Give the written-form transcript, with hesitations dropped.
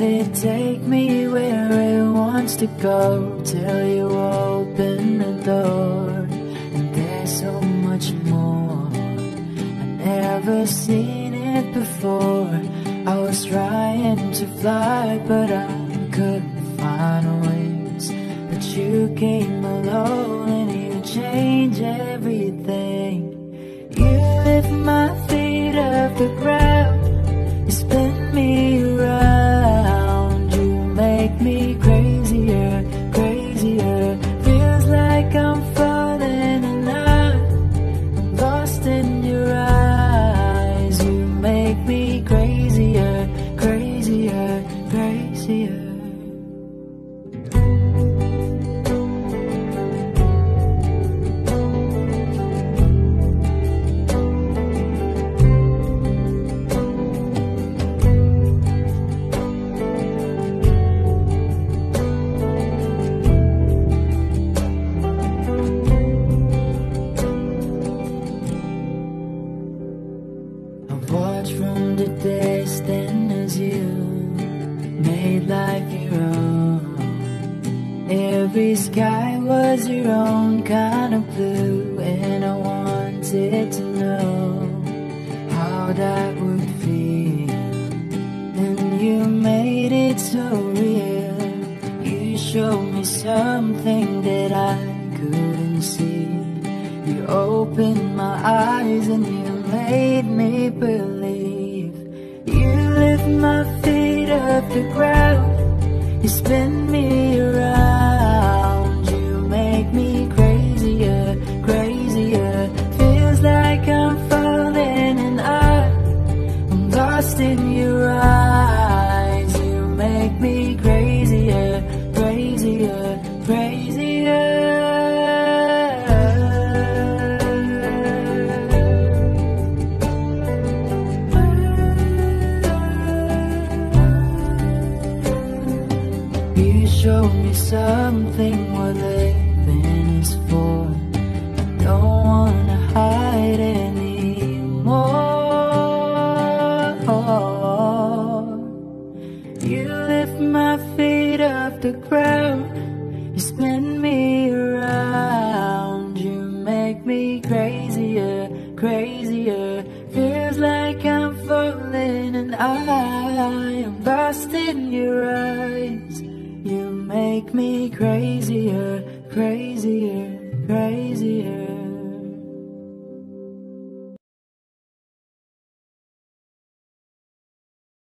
it take me where it wants to go till you open the door. And there's so much more, I've never seen it before. I was trying to fly, but I couldn't find wings. But you came along and you changed everything. You lift my feet off the ground, you spin me around. You make me crazier, crazier. Feels like I'm falling and I'm lost in your eyes. You make me crazier, crazier, crazier. Watch from the distance as you made life your own. Every sky was your own kind of blue, and I wanted to know how that would feel. And you made it so real. You showed me something that I couldn't see. You opened my eyes and you made me believe. You lift my feet off the ground, you spin me around. You make me crazier, crazier. Feels like I'm falling and I'm lost in your eyes. You make me crazier, crazier, crazier. You showed me something what living is for. I don't wanna hide anymore. You lift my feet off the ground, you spin me around. You make me crazier, crazier. Feels like I'm falling and I am lost in your eyes. You make me crazier, crazier.